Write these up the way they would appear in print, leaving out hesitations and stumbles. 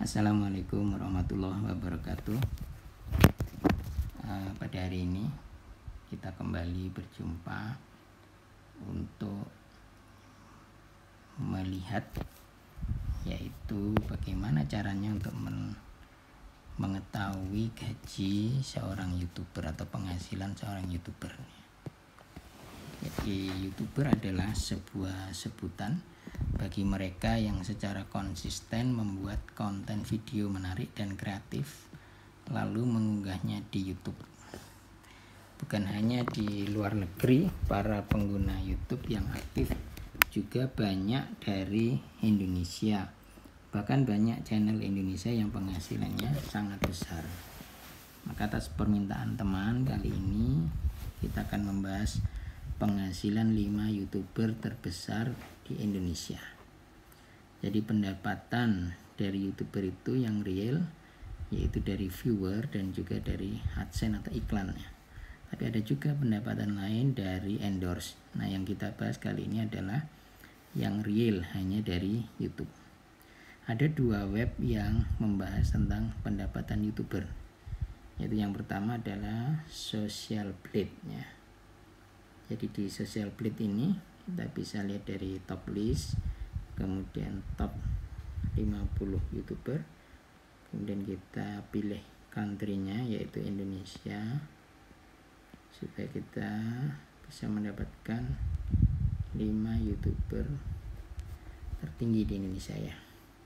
Assalamualaikum warahmatullahi wabarakatuh. Pada hari ini kita kembali berjumpa untuk melihat yaitu bagaimana caranya untuk mengetahui gaji seorang YouTuber atau penghasilan seorang YouTuber. Jadi YouTuber adalah sebuah sebutan bagi mereka yang secara konsisten membuat konten video menarik dan kreatif lalu mengunggahnya di YouTube. Bukan hanya di luar negeri, para pengguna YouTube yang aktif juga banyak dari Indonesia. Bahkan banyak channel Indonesia yang penghasilannya sangat besar. Maka atas permintaan teman, kali ini kita akan membahas penghasilan 5 YouTuber terbesar di Indonesia. Jadi pendapatan dari YouTuber itu yang real yaitu dari viewer dan juga dari AdSense atau iklannya. Tapi ada juga pendapatan lain dari endorse. Nah, yang kita bahas kali ini adalah yang real hanya dari YouTube. Ada 2 web yang membahas tentang pendapatan YouTuber. Yaitu yang pertama adalah Social Blade ya. Jadi di Social Blade ini kita bisa lihat dari top list, kemudian top 50 YouTuber, kemudian kita pilih country-nya yaitu Indonesia supaya kita bisa mendapatkan 5 YouTuber tertinggi di Indonesia ya.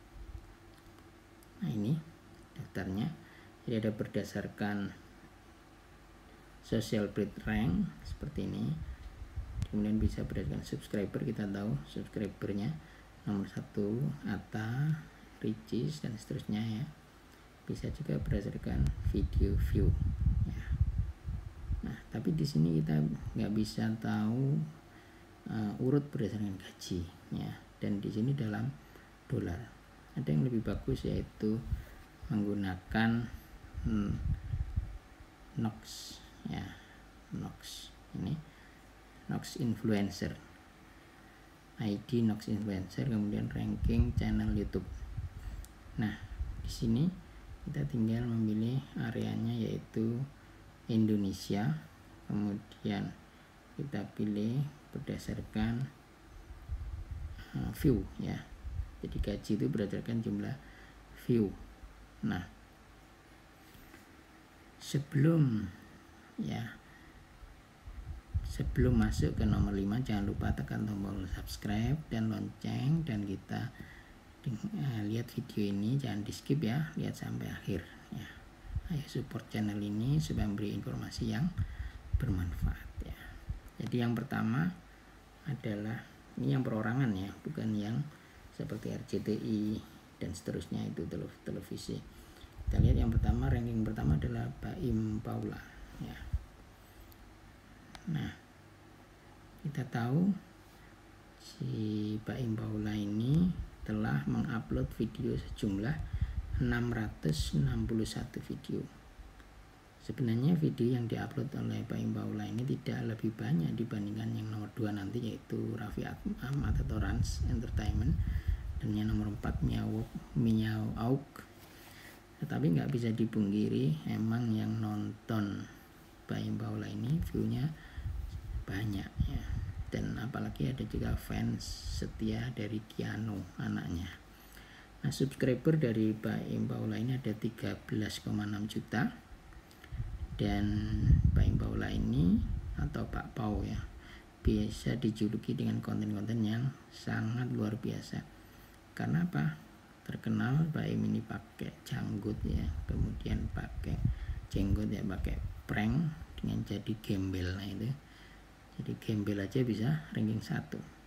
Nah, ini daftarnya. Jadi ada berdasarkan Social Blade rank seperti ini. Kemudian bisa berdasarkan subscriber, kita tahu subscribernya nomor 1 Atta, Ricis dan seterusnya ya. Bisa juga berdasarkan video view ya. Nah, tapi di sini kita nggak bisa tahu urut berdasarkan gaji ya. Dan di sini dalam dolar. Ada yang lebih bagus yaitu menggunakan Nox ya, Nox ini Nox Influencer ID Nox Influencer, kemudian ranking channel YouTube. Nah, di sini kita tinggal memilih areanya yaitu Indonesia, kemudian kita pilih berdasarkan view ya. Jadi gaji itu berdasarkan jumlah view. Nah, sebelum masuk ke nomor 5 jangan lupa tekan tombol subscribe dan lonceng, dan kita lihat video ini jangan di skip ya, lihat sampai akhir ya. Ayo support channel ini supaya memberi informasi yang bermanfaat ya. Jadi yang pertama adalah ini yang perorangan ya, bukan yang seperti RCTI dan seterusnya itu televisi. Kita lihat yang pertama, ranking pertama adalah Baim Paula ya. Nah, kita tahu si Baim Paula ini telah mengupload video sejumlah 661 video. Sebenarnya video yang diupload oleh Baim Paula ini tidak lebih banyak dibandingkan yang nomor 2 nanti yaitu Raffi Ahmad atau Rans Entertainment, dan yang nomor 4 Miao Auk. Tetapi nggak bisa dipungkiri emang yang nonton Baim Paula ini view-nya banyak ya. Dan apalagi ada juga fans setia dari Keanu anaknya. Nah, subscriber dari Baim Paula ini ada 13,6 juta. Dan Baim Paula ini atau Pak Pau ya, biasa dijuluki dengan konten-konten yang sangat luar biasa. Karena apa? Terkenal Baim ini pakai janggut ya, kemudian pakai jenggot ya, pakai prank dengan jadi gembel. Nah itu, jadi gembel aja bisa ranking 1.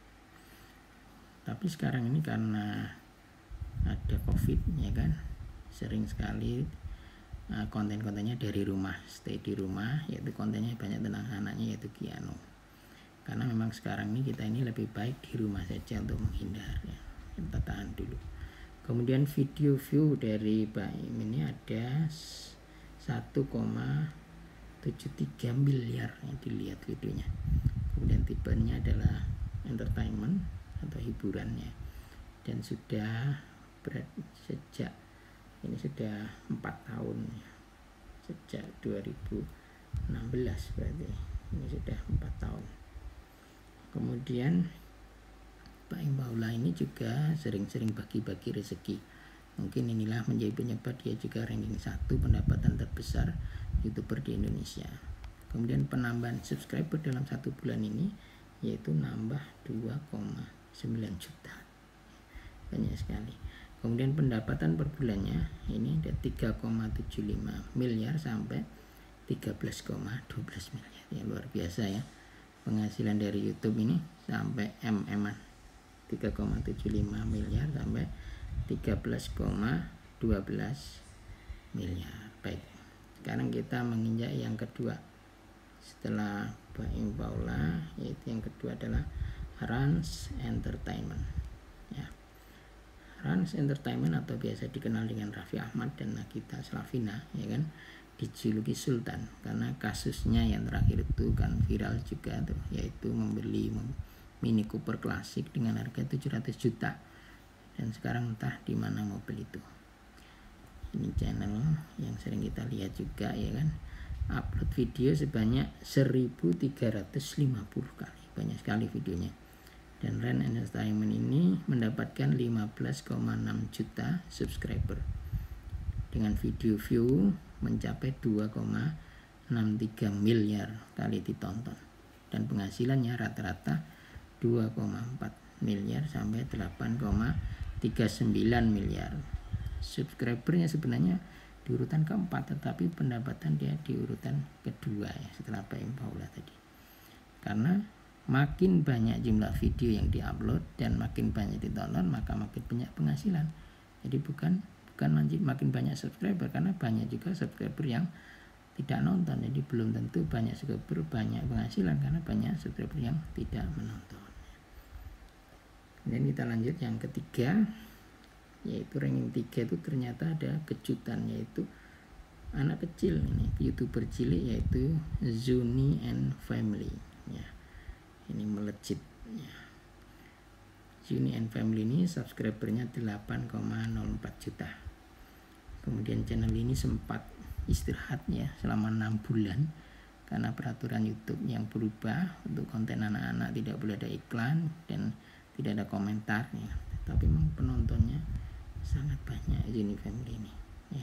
Tapi sekarang ini karena ada COVID ya kan, sering sekali konten-kontennya dari rumah, stay di rumah, yaitu kontennya banyak tentang anaknya yaitu Keanu. Karena memang sekarang ini kita ini lebih baik di rumah saja untuk menghindar ya. Kita tahan dulu. Kemudian video view dari Baim ini ada 1,73 miliar yang dilihat videonya. Kemudian tipenya adalah entertainment atau hiburannya, dan sudah sejak sudah 4 tahun ya. Sejak 2016 berarti ini sudah 4 tahun. Kemudian Baim Paula ini juga sering-sering bagi-bagi rezeki. Mungkin inilah menjadi penyebab dia juga ranking 1 pendapatan terbesar YouTuber di Indonesia. Kemudian penambahan subscriber dalam 1 bulan ini yaitu nambah 2,9 juta. Banyak sekali. Kemudian pendapatan per bulannya ini ada 3,75 miliar sampai 13,12 miliar. Ya, luar biasa ya. Penghasilan dari YouTube ini sampai MM-an. 3,75 miliar sampai 13,12 miliar. Baik. Sekarang kita menginjak yang kedua. Setelah Baim Paula, yaitu yang kedua adalah Rans Entertainment. Ya. Rans Entertainment atau biasa dikenal dengan Raffi Ahmad dan Nagita Slavina, ya kan, dijuluki Sultan karena kasusnya yang terakhir itu kan viral juga tuh, yaitu membeli Mini Cooper klasik dengan harga 700 juta dan sekarang entah di mana mobil itu. Ini channel yang sering kita lihat juga, ya kan, upload video sebanyak 1350 kali, banyak sekali videonya. Dan Rans Entertainment ini mendapatkan 15,6 juta subscriber dengan video view mencapai 2,63 miliar kali ditonton dan penghasilannya rata-rata 2,4 miliar sampai 8,39 miliar. Subscribernya sebenarnya di urutan keempat, tetapi pendapatan dia di urutan kedua ya, setelah Baim Paula tadi. Karena makin banyak jumlah video yang diupload dan makin banyak ditonton, maka makin banyak penghasilan. Jadi bukan makin banyak subscriber, karena banyak juga subscriber yang tidak nonton. Jadi belum tentu banyak subscriber banyak penghasilan, karena banyak subscriber yang tidak menonton. Dan kita lanjut yang ketiga, yaitu ranking 3 itu ternyata ada kejutan, yaitu anak kecil ini, YouTuber cilik, yaitu Zuni and Family ya. Ini melejit ya. Zuni and Family ini subscribernya 8,04 juta. Kemudian channel ini sempat istirahat ya selama 6 bulan karena peraturan YouTube yang berubah untuk konten anak-anak, tidak boleh ada iklan dan tidak ada komentar ya. Tapi memang penontonnya sangat banyak Zuni Family ini ya.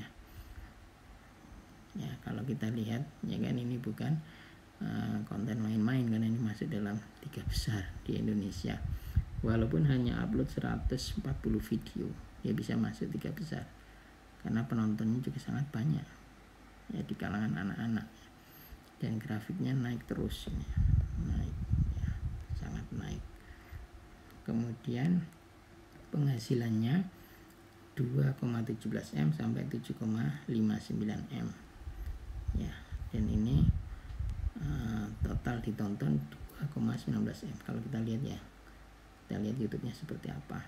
Ya, kalau kita lihat ya kan, ini bukan konten main-main karena ini masuk dalam 3 besar di Indonesia. Walaupun hanya upload 140 video, ya bisa masuk 3 besar karena penontonnya juga sangat banyak ya di kalangan anak-anak, dan grafiknya naik terus ini. Naik ya, sangat naik. Kemudian penghasilannya 2,17 M sampai 7,59 M ya, dan ini total ditonton 2,19 M. Kalau kita lihat ya, kita lihat YouTube-nya seperti apa.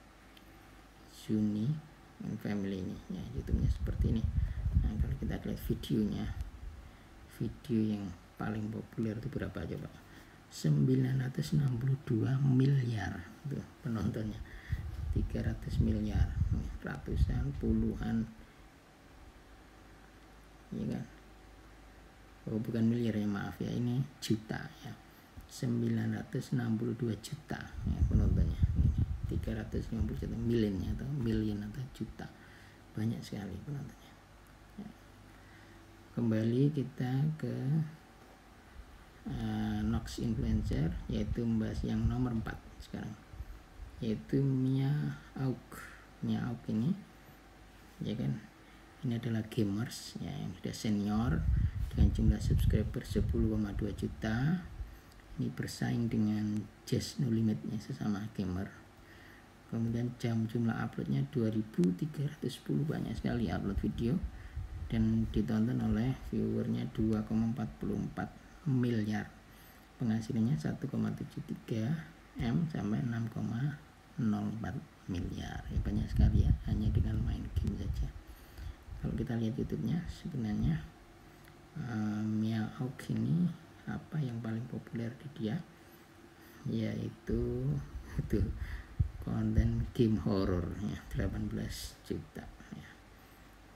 Zuni and Family ini ya, YouTube-nya seperti ini. Nah, kalau kita lihat videonya, video yang paling populer itu berapa coba? 962 miliar tuh penontonnya, 300 miliar, ratusan, puluhan, ya kan? Oh, bukan miliar ya, maaf ya, ini juta ya, 962 juta ya penontonnya. Ini 350 juta, miliennya atau million atau juta, banyak sekali penontonnya ya. Kembali kita ke Nox Influencer, yaitu membahas yang nomor 4 sekarang, yaitu Mia Auk. Mia Auk ini ya kan, ini adalah gamers ya, yang sudah senior dengan jumlah subscriber 10,2 juta. Ini bersaing dengan Just No Limit nya, sesama gamer. Kemudian jumlah uploadnya 2310, banyak sekali upload video, dan ditonton oleh viewernya 2,44 miliar. Penghasilannya 1,73 M sampai 6,04 miliar ya, banyak sekali ya, hanya dengan main game saja. Kalau kita lihat YouTube-nya sebenarnya Mia Auk ini apa yang paling populer di dia, yaitu konten game horror ya, 18 juta ya.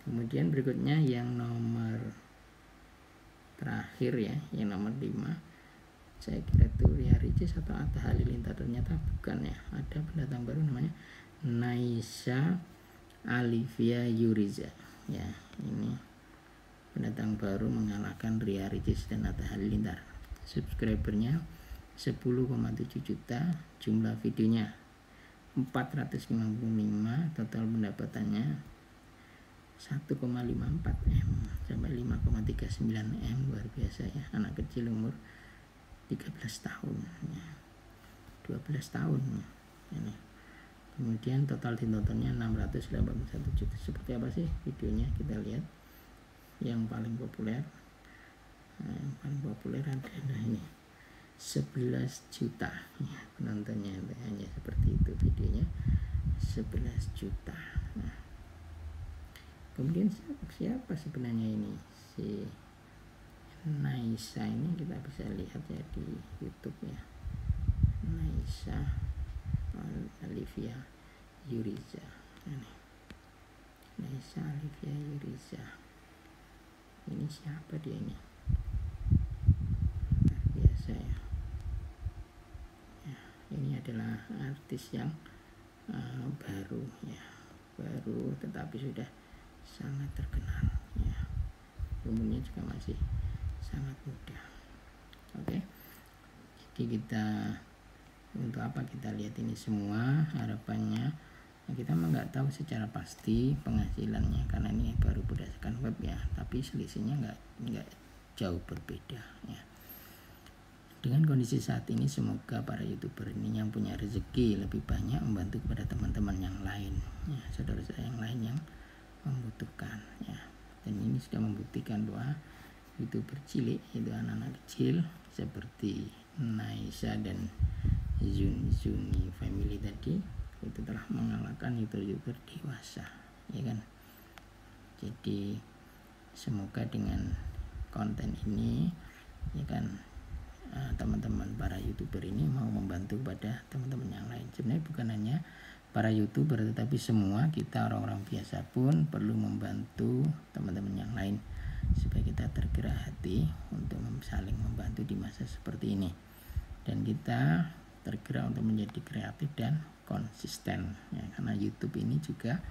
Kemudian berikutnya yang nomor terakhir ya, yang nomor 5, saya kira itu Ria Ricis atau Atta Halilintar, ternyata bukan ya. Ada pendatang baru namanya Naisha Alivia Yuriza ya. Ini pendatang baru mengalahkan Ria Ricis dan Atta Halilintar. Subscribernya 10,7 juta, jumlah videonya 455, total pendapatannya 1,54 M sampai 5,39 M. Luar biasa ya, anak kecil umur 13 tahun ya. 12 tahun ini. Kemudian total ditontonnya 681 juta. Seperti apa sih videonya, kita lihat. Yang paling populer, yang paling populer adalah ini 11 juta ya, penontonnya. Hanya seperti itu videonya, 11 juta. Nah, kemudian siapa sebenarnya ini si Naisha ini? Kita bisa lihat ya di YouTube ya, Naisha Alivia Yuriza. Ini Naisha Alivia Yuriza, ini siapa dia ini? Luar biasa ya. Ini adalah artis yang baru ya, baru tetapi sudah sangat terkenal ya. Umurnya juga masih sangat muda. Oke, jadi kita, untuk apa kita lihat ini semua? Harapannya kita nggak tahu secara pasti penghasilannya karena ini baru berdasarkan web ya, tapi selisihnya nggak jauh berbeda ya. Dengan kondisi saat ini, semoga para YouTuber ini yang punya rezeki lebih banyak membantu kepada teman-teman yang lain ya, saudara-saudara yang lain yang membutuhkan ya. Dan ini sudah membuktikan bahwa YouTuber cilik, itu anak-anak kecil seperti Naisha dan Zuni Family tadi, itu telah mengalahkan YouTuber dewasa ya kan. Jadi semoga dengan konten ini ya kan, teman-teman para YouTuber ini mau membantu pada teman-teman yang lain. Sebenarnya bukan hanya para YouTuber, tetapi semua kita orang-orang biasa pun perlu membantu teman-teman yang lain supaya kita tergerak hati untuk saling membantu di masa seperti ini, dan kita tergerak untuk menjadi kreatif dan konsisten ya, karena YouTube ini juga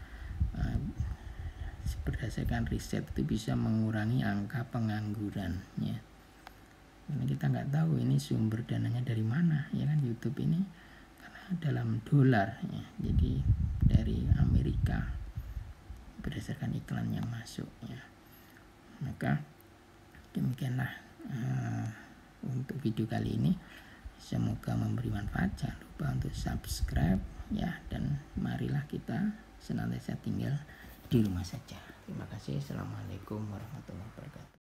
berdasarkan riset itu bisa mengurangi angka pengangguran ya. Karena kita nggak tahu ini sumber dananya dari mana ya kan, YouTube ini karena dalam dolar ya, jadi dari Amerika berdasarkan iklan yang masuk ya. Maka demikianlah untuk video kali ini, semoga memberi manfaat. Jangan lupa untuk subscribe ya, dan marilah kita senantiasa tinggal di rumah saja. Terima kasih. Assalamualaikum warahmatullahi wabarakatuh.